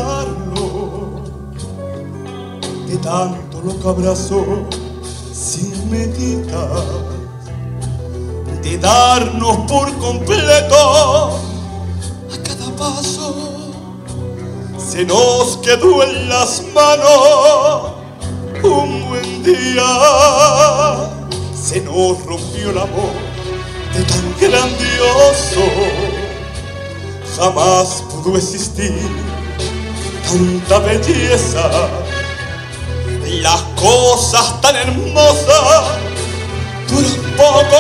usarlo, de tanto lo que abrazó sin meditar, de darnos por completo a cada paso. Se nos quedó en las manos un buen día, se nos rompió el amor de tan grandioso. Jamás pudo existir tanta belleza, las cosas tan hermosas duran poco.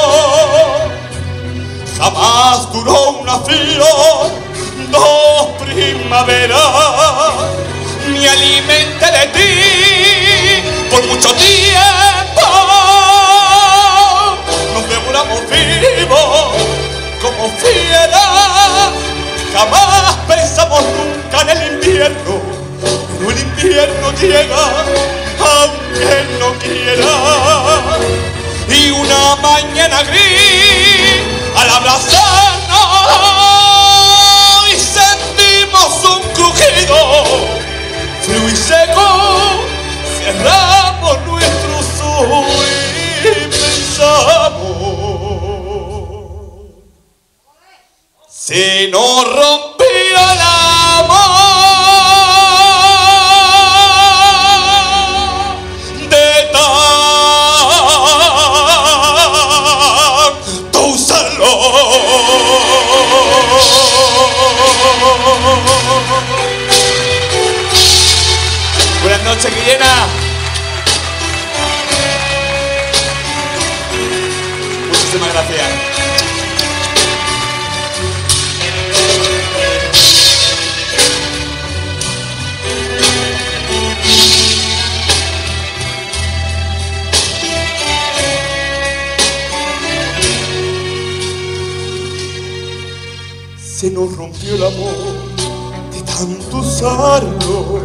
Jamás duró una flor, dos primaveras, me alimenté de ti por mucho tiempo. Nos devoramos vivos como fieras. Jamás pensamos nunca en el invierno, pero el invierno llega aunque no quiera. Y una mañana gris, al abrazarnos y sentimos un crujido frío y seco, cerramos nuestros ojos y pensamos: se nos rompió el amor de tanto usarlo. Buenas noches, Guillena. Muchísimas gracias. Se nos rompió el amor de tanto usarlo,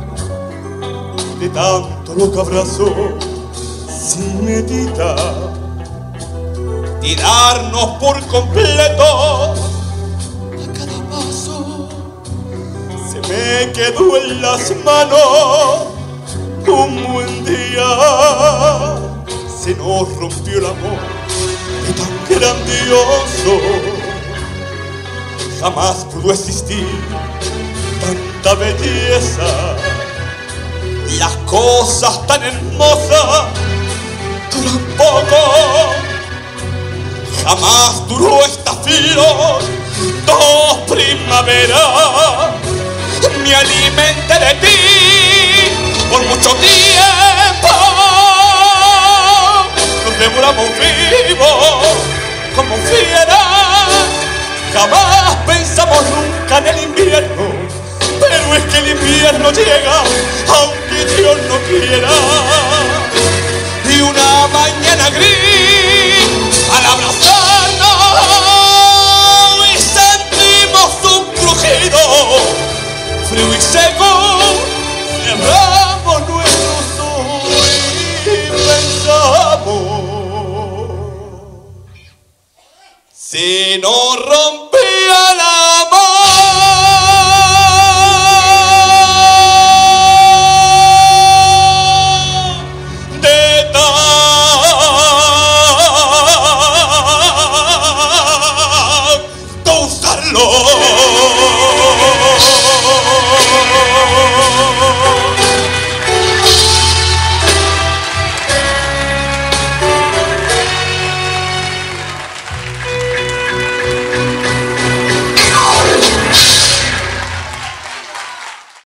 de tanto lo que abrazó sin meditar, de darnos por completo a cada paso. Se me quedó en las manos un buen día, se nos rompió el amor de tan grandioso. Jamás pudo existir tanta belleza, las cosas tan hermosas duran poco. Jamás duró esta flor, dos primaveras, me alimenté de ti por mucho tiempo. Nos devoramos vivos como fieras. Jamás pensamos nunca en el invierno, pero es que el invierno llega aunque Dios no quiera. Y una mañana gris, al abrazarnos y sentimos un crujido frío y seco, cerramos nuestros ojos y pensamos: si no